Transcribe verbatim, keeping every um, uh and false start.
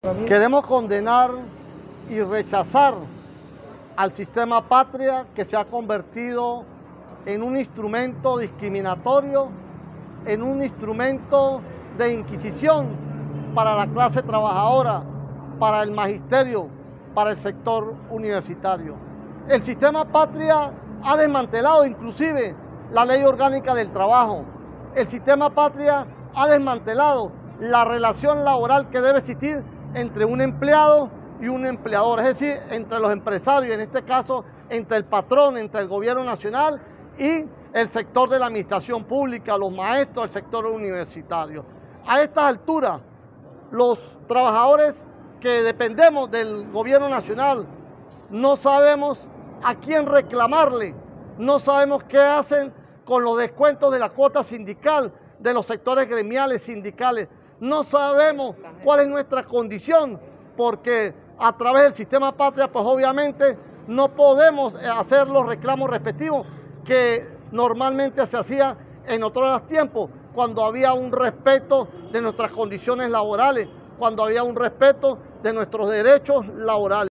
Queremos condenar y rechazar al sistema patria, que se ha convertido en un instrumento discriminatorio, en un instrumento de inquisición para la clase trabajadora, para el magisterio, para el sector universitario. El sistema patria ha desmantelado inclusive la ley orgánica del trabajo. El sistema patria ha desmantelado la relación laboral que debe existir entre un empleado y un empleador, es decir, entre los empresarios, en este caso entre el patrón, entre el gobierno nacional y el sector de la administración pública, los maestros, el sector universitario. A estas alturas, los trabajadores que dependemos del gobierno nacional no sabemos a quién reclamarle, no sabemos qué hacen con los descuentos de la cuota sindical, de los sectores gremiales sindicales. No sabemos cuál es nuestra condición, porque a través del sistema patria, pues obviamente no podemos hacer los reclamos respectivos que normalmente se hacía en otros tiempos, cuando había un respeto de nuestras condiciones laborales, cuando había un respeto de nuestros derechos laborales.